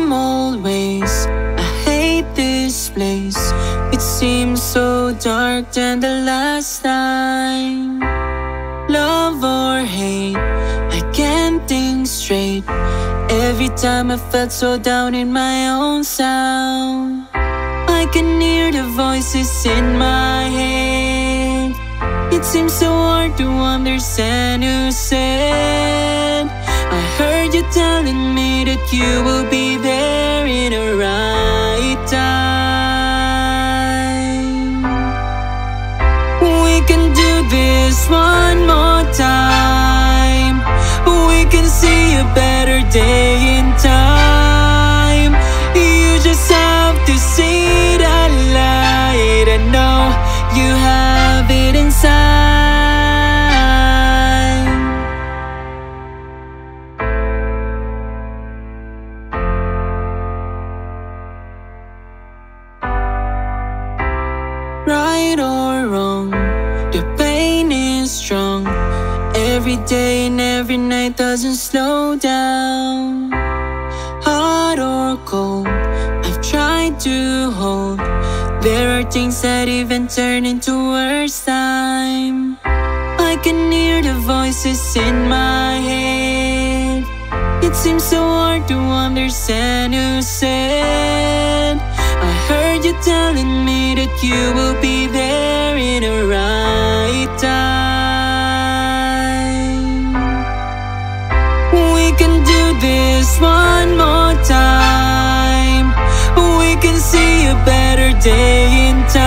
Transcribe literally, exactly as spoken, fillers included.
same old ways. I hate this place. It seems so dark than the last time. Love or hate, I can't think straight. Every time I felt so down in my own sound. I can hear the voices in my head. It seems so hard to understand who said. I heard you telling me that you will be there in the right time. We can do this one more time. We can see a better day in time. You just have to see that light. I know you have it inside. Right or wrong, the pain is strong. Every day and every night doesn't slow down. Hot or cold, I've tried to hold. There are things that even turn into worse time. I can hear the voices in my head. It seems so hard to understand who said. I heard you telling me that you will be there in the right time. We can do this one more time. We can see a better day in time.